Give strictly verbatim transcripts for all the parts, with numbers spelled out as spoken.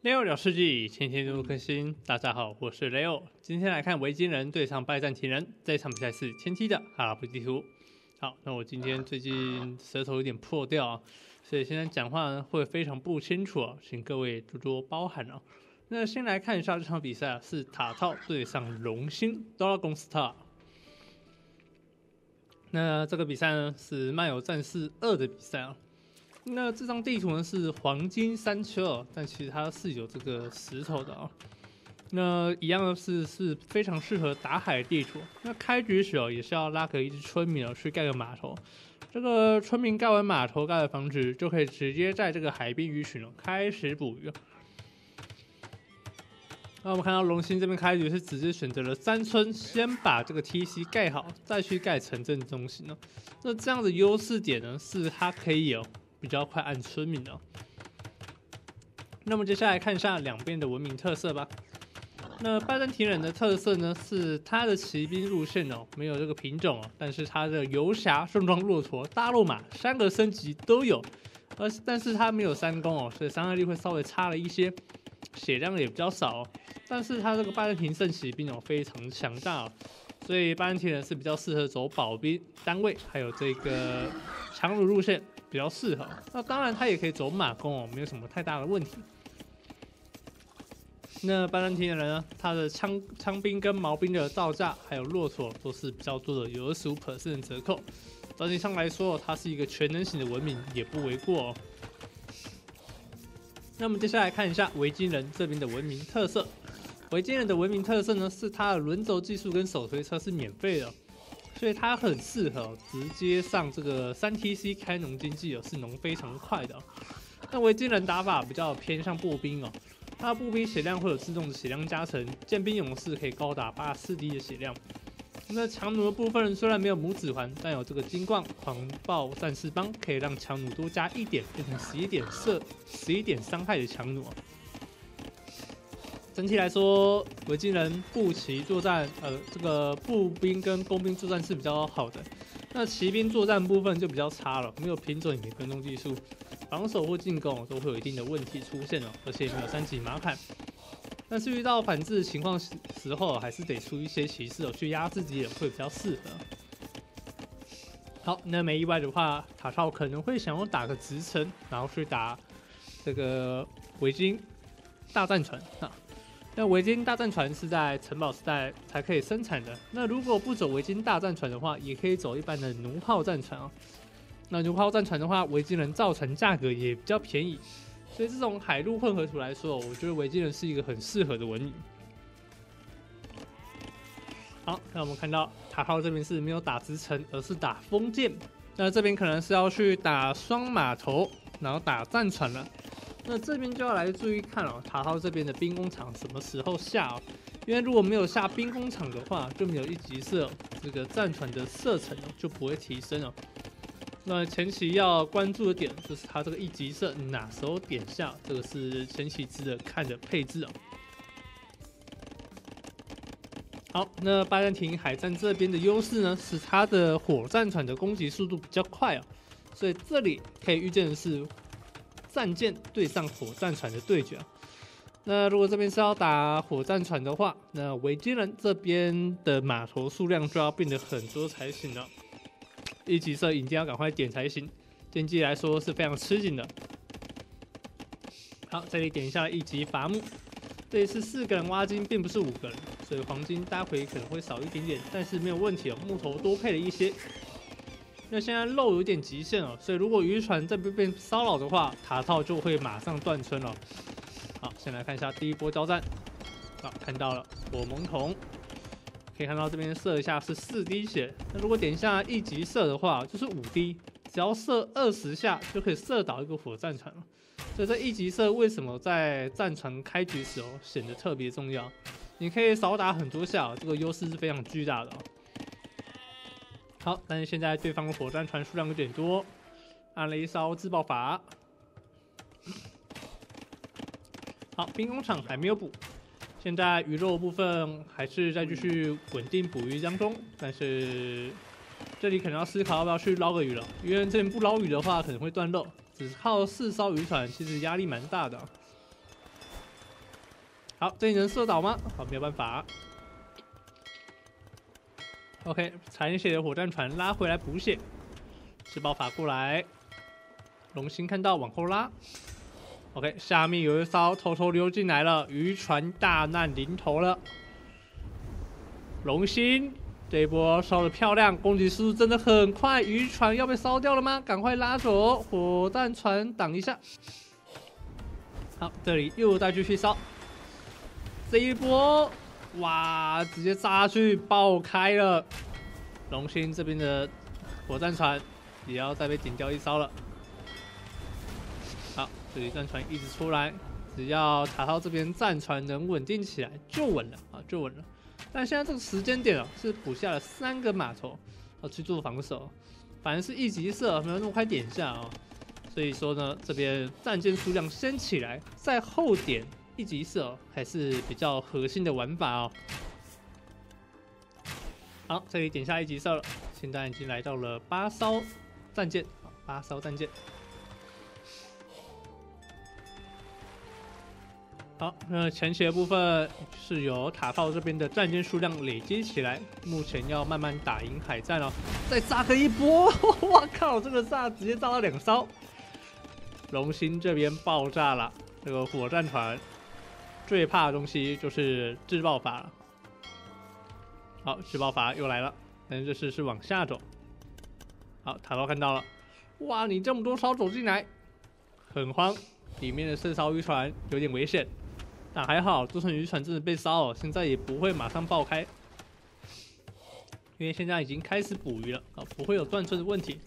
Leo 聊世纪，天天都更新。大家好，我是 Leo。今天来看维京人对上拜占庭人，这场比赛是前期的阿拉伯地图。好，那我今天最近舌头有点破掉啊，所以现在讲话呢会非常不清楚啊，请各位多多包涵啊。那先来看一下这场比赛啊，是塔套对上龙星 Dragon Star。那这个比赛呢是漫游战士二的比赛啊。那这张地图呢是黄金山丘，但其实它是有这个石头的啊。那一样的是是非常适合打海地图。那开局时哦也是要拉个一只村民哦去盖个码头。这个村民盖完码头，盖完房子，就可以直接在这个海滨鱼群哦开始捕鱼。那我们看到龙星这边开局是直接选择了三村，先把这个 T C 盖好，再去盖城镇中心哦。那这样的优势点呢是它可以有。比较快按村民的。那么接下来看一下两边的文明特色吧。那拜占庭人的特色呢是他的骑兵路线哦没有这个品种哦，但是他的游侠、盛装骆驼、大肉马三个升级都有，而但是他没有三攻哦，所以伤害力会稍微差了一些，血量也比较少哦。但是他这个拜占庭圣骑兵哦非常强大哦，所以拜占庭人是比较适合走保兵单位，还有这个强弩路线。比较适合，那当然他也可以走马弓哦，没有什么太大的问题。那拜占庭的人呢，他的枪枪兵跟矛兵的造价，还有骆驼都是比较多的，有 百分之二十五 的折扣。整体上来说，它是一个全能型的文明，也不为过哦。那我们接下来看一下维京人这边的文明特色。维京人的文明特色呢，是它的轮轴技术跟手推车是免费的。所以它很适合直接上这个三 T C 开农经济哦，是农非常快的。那维京人打法比较偏向步兵哦，它的步兵血量会有自动的血量加成，剑兵勇士可以高达八十四滴的血量。那强弩的部分虽然没有拇指环，但有这个金冠狂暴战士帮，可以让强弩多加一点，变成十一点射、十一点伤害的强弩。整体来说，维京人步骑作战，呃，这个步兵跟工兵作战是比较好的。那骑兵作战部分就比较差了，没有品种也没跟踪技术，防守或进攻都会有一定的问题出现了，而且没有三级马坎。但是遇到反制的情况时候，还是得出一些骑士哦去压制敌人会比较适合。好，那没意外的话，塔套可能会想要打个直城，然后去打这个维京大战船啊。那维京大战船是在城堡时代才可以生产的。那如果不走维京大战船的话，也可以走一般的弩炮战船啊。那弩炮战船的话，维京人造船价格也比较便宜，所以这种海陆混合图来说，我觉得维京人是一个很适合的文明。好，那我们看到塔号这边是没有打直城，而是打封建。那这边可能是要去打双码头，然后打战船了。那这边就要来注意看哦，塔号这边的兵工厂什么时候下哦？因为如果没有下兵工厂的话，就没有一级射，这个战船的射程就不会提升哦。那前期要关注的点就是它这个一级射哪时候点下，这个是前期值得看的配置哦。好，那拜占庭海战这边的优势呢，是它的火战船的攻击速度比较快哦，所以这里可以预见的是。战舰对上火战船的对决，那如果这边是要打火战船的话，那维京人这边的码头数量就要变得很多才行了。一级射一定要赶快点才行，竞技来说是非常吃紧的。好，这里点一下一级伐木，这里是四个人挖金，并不是五个人，所以黄金待会可能会少一点点，但是没有问题哦，木头多配了一些。那现在肉有点极限了，所以如果渔船这边被骚扰的话，塔套就会马上断村了。好，先来看一下第一波交战。好，看到了火蒙桶，可以看到这边射一下是四滴血。那如果点一下一级射的话，就是五滴，只要射二十下就可以射倒一个火战船了。所以这一级射为什么在战船开局时候显得特别重要？你可以少打很多下，这个优势是非常巨大的。好，但是现在对方的火战船数量有点多，按了一艘自爆法。好，兵工厂还没有补，现在鱼肉部分还是在继续稳定捕鱼当中，但是这里可能要思考要不要去捞个鱼了，因为这边不捞鱼的话可能会断肉，只靠四艘渔船其实压力蛮大的。 好，这里能射倒吗？好，没有办法。OK， 残血的火战船拉回来补血，自爆法过来，龙星看到往后拉。OK， 下面有一艘偷偷溜进来了，渔船大难临头了。龙星这一波烧得漂亮，攻击速度真的很快，渔船要被烧掉了吗？赶快拉走，火弹船挡一下。好，这里又再继续烧，这一波哇，直接炸下去爆开了。龙星这边的火战船也要再被点掉一艘了。好，这里战船一直出来，只要塔套这边战船能稳定起来就稳了啊，就稳了。但现在这个时间点哦，是补下了三个码头，要去做防守，反而是一级射没有那么快点下哦。所以说呢，这边战舰数量先起来，再后点一级射、哦、还是比较核心的玩法哦。好，这里点下一级射了，现在已经来到了八艘战舰，八艘战舰。好，那前期的部分是由塔炮这边的战舰数量累积起来，目前要慢慢打赢海战哦。再炸个一波，我靠，这个炸直接炸到两艘。龙星这边爆炸了，这个火战团最怕的东西就是自爆法了。好，自爆法又来了，但是这次是往下走。好，塔炮看到了，哇，你这么多艘走进来，很慌，里面的射烧渔船有点危险。但还好，就算渔船真的被烧了，现在也不会马上爆开，因为现在已经开始捕鱼了啊，不会有断村的问题。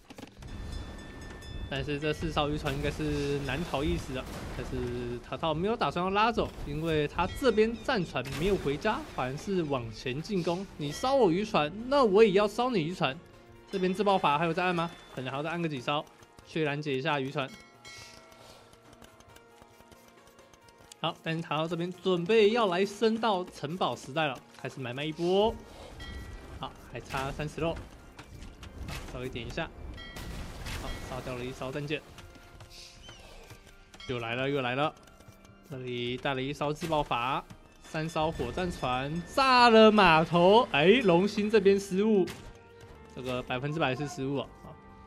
但是这四艘渔船应该是难逃一死的，但是塔套没有打算要拉走，因为他这边战船没有回家，反而是往前进攻。你烧我渔船，那我也要烧你渔船。这边自爆法还有在按吗？可能还要再按个几艘，去拦截一下渔船。好，但是塔套这边准备要来升到城堡时代了，开始买卖一波。好，还差三十肉，稍微点一下。好，烧掉了一艘战舰，又来了又来了。这里带了一艘自爆法，三艘火战船炸了码头。哎，龙星这边失误，这个百分之百是失误啊。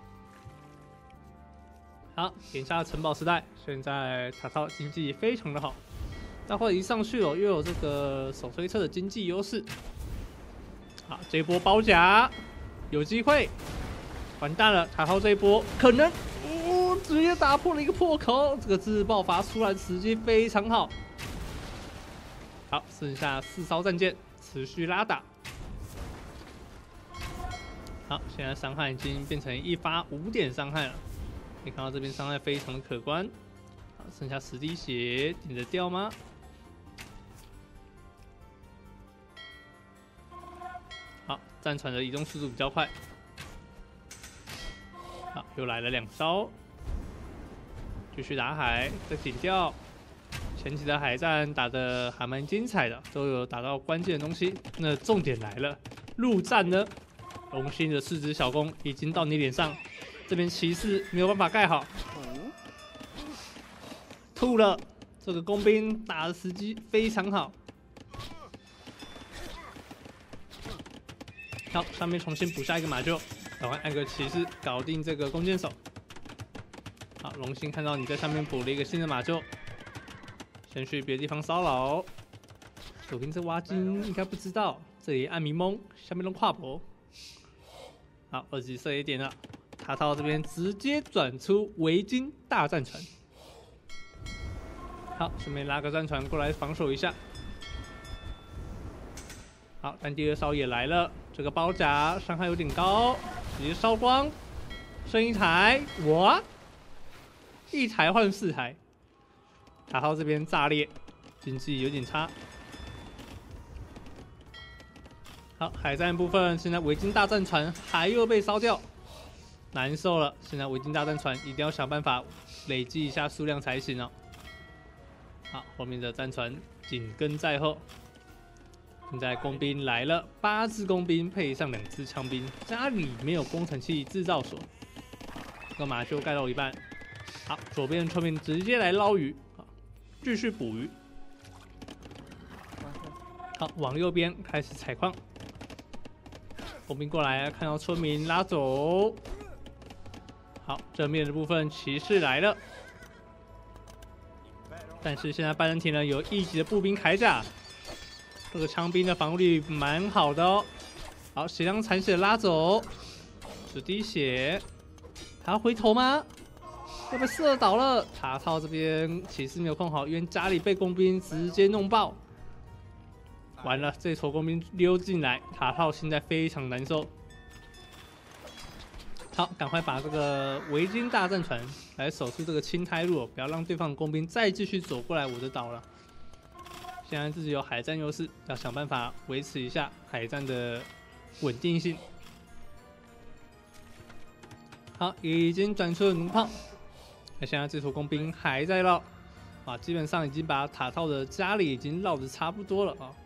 好，点下城堡时代，现在塔套经济非常的好，待会一上去哦，又有这个手推车的经济优势。好，这一波包夹有机会，完蛋了！塔套这一波可能，哦，直接打破了一个破口，这个自爆发出来的时机非常好。好，剩下四艘战舰持续拉打。好，现在伤害已经变成一发五点伤害了。可以看到这边伤害非常的可观，好，剩下十滴血，点得掉吗？好，战船的移动速度比较快。好，又来了两艘，继续打海，再点掉。前期的海战打得还蛮精彩的，都有打到关键的东西。那重点来了，陆战呢？龙星的四只小弓已经到你脸上。这边骑士没有办法盖好，吐了。这个工兵打的时机非常好。好，上面重新补下一个马厩，赶快按个骑士搞定这个弓箭手。好，龙星看到你在上面补了一个新的马厩，先去别的地方骚扰。左边这挖金应该不知道，这里按迷蒙，下面弄跨博。好，二级射也点了。塔套这边直接转出维京大战船，好，顺便拉个战船过来防守一下。好，但第二艘也来了，这个包夹伤害有点高，直接烧光，剩一台，哇，一台换四台。塔套这边炸裂，经济有点差。好，海战部分现在维京大战船还又被烧掉。难受了，现在维京大战船一定要想办法累积一下数量才行哦。好，后面的战船紧跟在后。现在工兵来了，八只工兵配上两只枪兵，家里没有工程器制造所，这个马厩盖到一半。好，左边的村民直接来捞鱼，好，继续捕鱼。 好，往右边开始采矿。工兵过来，看到村民拉走。好，正面的部分骑士来了，但是现在拜仁体呢有一级的步兵铠甲，这个枪兵的防御力蛮好的哦。好，血量残血拉走，只滴血，他要回头吗？要被射倒了。塔套这边骑士没有控好，因为家里被工兵直接弄爆。完了，这头工兵溜进来，塔套现在非常难受。好，赶快把这个维京大战船来守住这个青苔路，不要让对方的工兵再继续走过来我的岛了。现在自己有海战优势，要想办法维持一下海战的稳定性。好，已经转出了弩炮，那现在这头工兵还在绕，啊，基本上已经把塔套的家里已经绕的差不多了啊。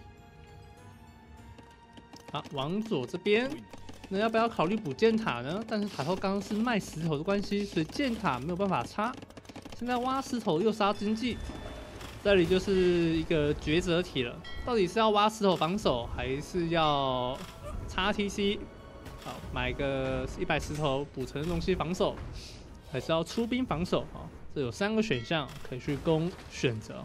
好，往左这边，那要不要考虑补箭塔呢？但是塔套刚刚是卖石头的关系，所以箭塔没有办法插。现在挖石头又杀经济，这里就是一个抉择题了，到底是要挖石头防守，还是要插 T C？ 好，买个一百石头补成东西防守，还是要出兵防守？啊，这有三个选项可以去供选择。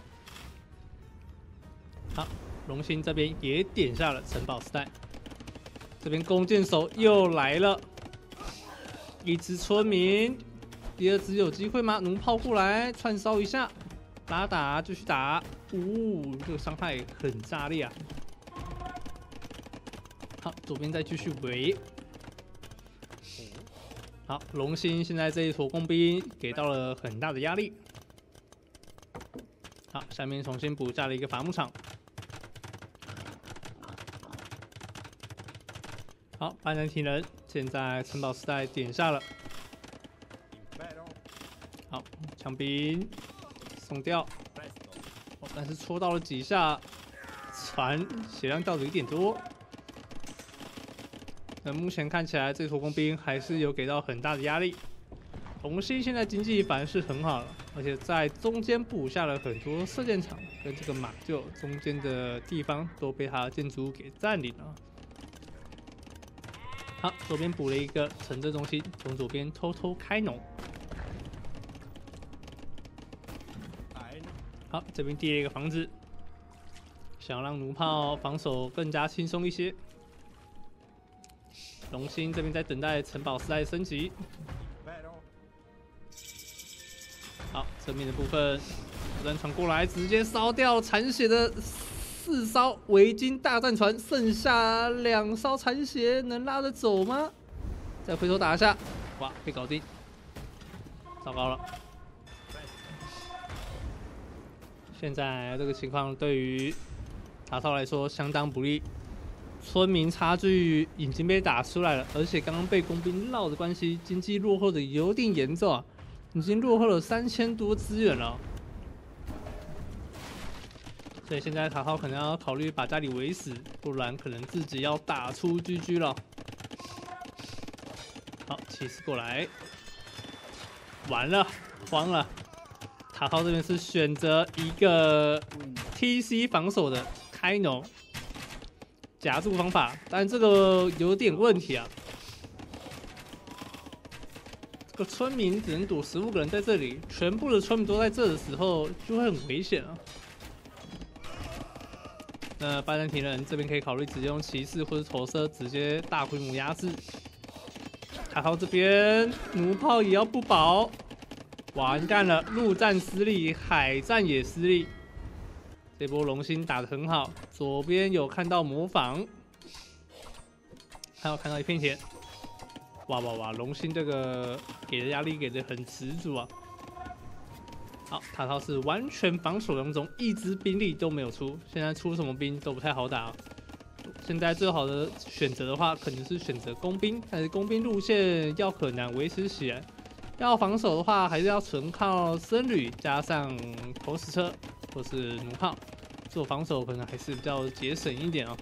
好，龙星这边也点下了城堡时代。这边弓箭手又来了，一只村民，第二只有机会吗？弩炮过来串烧一下，打打继续打，呜、哦，这个伤害很炸裂啊！好，左边再继续围。好，龙星现在这一坨工兵给到了很大的压力。好，下面重新补下了一个伐木场。好，拜仁体人现在城堡时代点下了。好，枪兵送掉，哦，但是戳到了几下，船血量掉的有点多。那目前看起来，这坨工兵还是有给到很大的压力。红星现在经济反而是很好了，而且在中间布下了很多射箭场，跟这个马厩中间的地方都被他的建筑物给占领了。好，左边补了一个城镇中心，从左边偷偷开农。好，这边递了一个房子，想要让弩炮防守更加轻松一些。龙星这边在等待城堡时代升级。好，正面的部分，火战船过来，直接烧掉残血的四艘维京大战船，剩下两艘残血，能拉得走吗？再回头打一下，哇，被搞定，糟糕了。现在这个情况对于塔套来说相当不利，村民差距已经被打出来了，而且刚刚被工兵绕的关系，经济落后的有点严重啊，已经落后了三千多资源了。所以现在塔套可能要考虑把家里围死，不然可能自己要打出 G G 了。好，骑士过来，完了，慌了。塔套这边是选择一个 T C 防守的开农夹住方法，但这个有点问题啊。这个村民只能躲十五个人在这里，全部的村民都在这的时候，就会很危险啊。那拜占庭人这边可以考虑直接用骑士或者投射直接大规模压制。塔套这边弩炮也要不保，完蛋了，陆战失利，海战也失利。这波龙星打得很好，左边有看到模仿，还有看到一片田。哇哇哇！龙星这个给的压力给的很十足啊。好，塔套是完全防守当中，一支兵力都没有出，现在出什么兵都不太好打、啊。现在最好的选择的话，可能是选择工兵，但是工兵路线要很难维持起来。要防守的话，还是要纯靠僧侣加上投石车或是弩炮，做防守可能还是比较节省一点啊。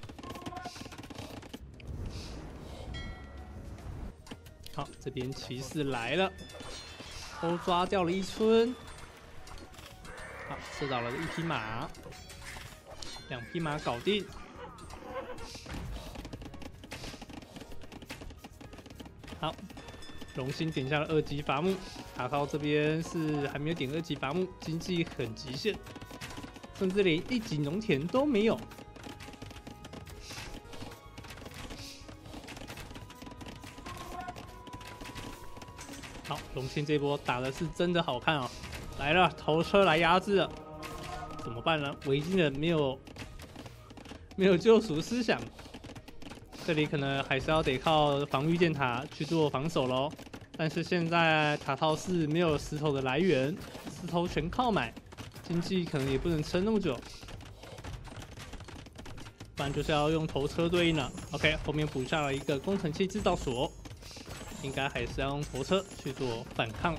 好，这边骑士来了，都抓掉了一村。好，射倒了一匹马。 两匹马搞定。好，龙星点下了二级伐木，塔靠这边是还没有点二级伐木，经济很极限，甚至连一级农田都没有。好，龙星这波打的是真的好看哦，来了，头车来压制了，怎么办呢？维京人没有没有救赎思想。这里可能还是要得靠防御箭塔去做防守咯。但是现在塔套是没有石头的来源，石头全靠买，经济可能也不能撑那么久，不然就是要用头车对应了。OK， 后面补下了一个工程器制造所，应该还是要用头车去做反抗。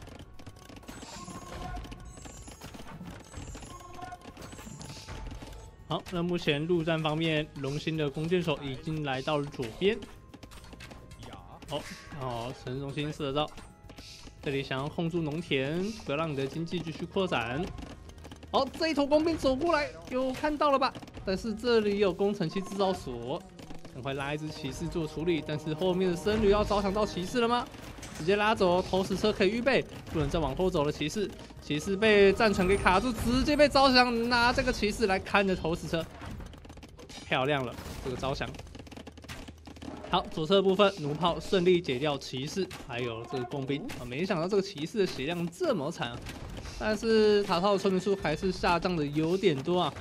好，那目前陆战方面，龙星的弓箭手已经来到了左边。哦，哦，城市中心射得到，这里想要控住农田，不要让你的经济继续扩展。好，这一头工兵走过来，有看到了吧？但是这里有工程器制造所，赶快拉一只骑士做处理。但是后面的僧侣要招降到骑士了吗？直接拉走，投石车可以预备，不能再往后走了。骑士，骑士被战船给卡住，直接被招降，拿这个骑士来看着投石车，漂亮了，这个招降。好，左侧的部分弩炮顺利解掉骑士，还有这个工兵啊，没想到这个骑士的血量这么惨啊！但是塔套的村民数还是下降的有点多啊。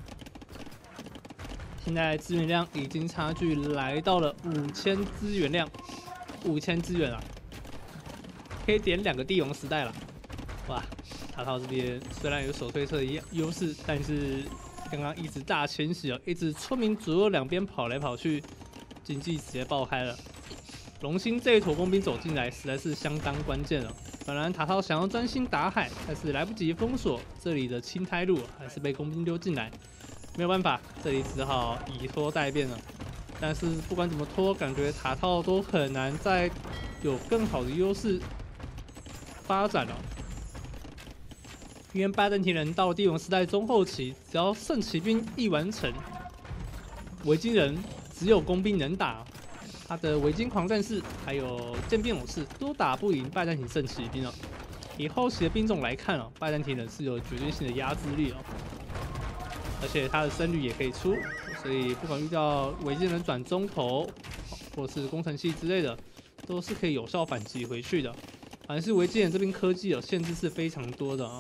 现在资源量已经差距来到了五千资源量，五千资源啊，可以点两个帝王时代了。哇，塔套这边虽然有手推车的优势，但是刚刚一直大迁徙哦，一直村民左右两边跑来跑去。经济直接爆开了，龙星这一坨工兵走进来，实在是相当关键了。本来塔套想要专心打海，但是来不及封锁这里的青苔路，还是被工兵溜进来，没有办法，这里只好以拖代变了。但是不管怎么拖，感觉塔套都很难再有更好的优势发展了。因为拜占庭人到了帝王时代中后期，只要圣骑兵一完成，维京人只有工兵能打，他的维京狂战士还有渐变勇士都打不赢拜占庭圣骑兵哦。以后期的兵种来看哦，拜占庭人是有绝对性的压制力哦，而且他的僧侣也可以出，所以不管遇到维京人转中投或者是工程器之类的，都是可以有效反击回去的。反正是维京人这边科技哦限制是非常多的啊、哦。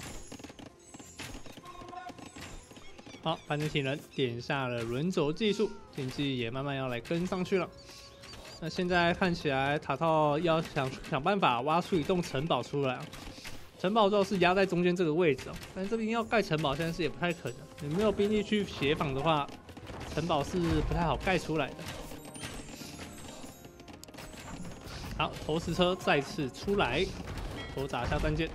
好，拜占庭人点下了轮轴技术，经济也慢慢要来跟上去了。那现在看起来塔套要想想办法挖出一栋城堡出来、啊，城堡主要是压在中间这个位置哦，但是这边要盖城堡现在是也不太可能，你没有兵力去协防的话，城堡是不太好盖出来的。好，投石车再次出来，头砸下战舰。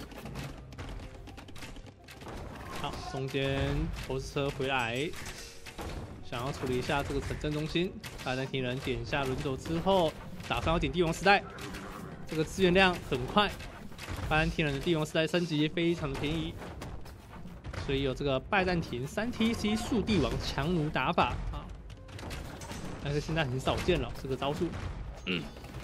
好，中间投石车回来，想要处理一下这个城镇中心。拜占庭人点下轮轴之后，打算要点帝王时代，这个资源量很快。拜占庭人的帝王时代升级非常的便宜，所以有这个拜占庭三 T C 速帝王强弩打法啊，但是现在很少见了这个招数。嗯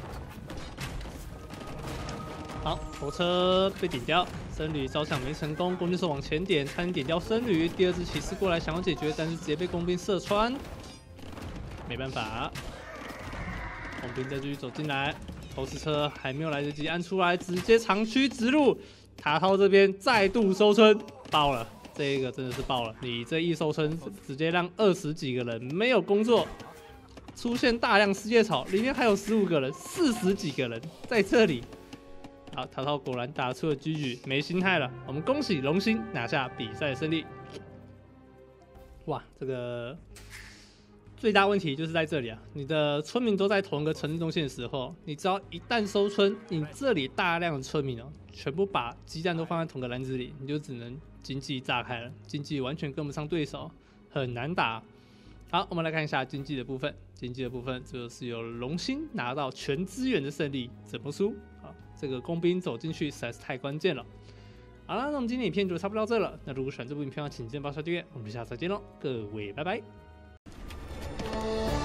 好，头车被点掉，僧侣招抢没成功，弓箭手往前点，差点点掉僧侣。第二只骑士过来想要解决，但是直接被工兵射穿，没办法。工兵再继续走进来，投石车还没有来得及按出来，直接长驱直入。塔套这边再度收村，爆了，这个真的是爆了！你这一收村，直接让二十几个人没有工作，出现大量失业潮，里面还有十五个人，四十几个人在这里。好，塔套果然打出了 G G， 没心态了。我们恭喜龙星拿下比赛胜利。哇，这个最大问题就是在这里啊！你的村民都在同一个城镇中心的时候，你只要一旦收村，你这里大量的村民哦，全部把鸡蛋都放在同个篮子里，你就只能经济炸开了，经济完全跟不上对手，很难打。好，我们来看一下经济的部分。经济的部分就是由龙星拿到全资源的胜利，怎么输？好，这个工兵走进去实在是太关键了。 好了，那我们今天影片就差不多到这了。那如果喜欢这部影片的话，请记得帮我订阅，我们下次再见喽，各位拜拜。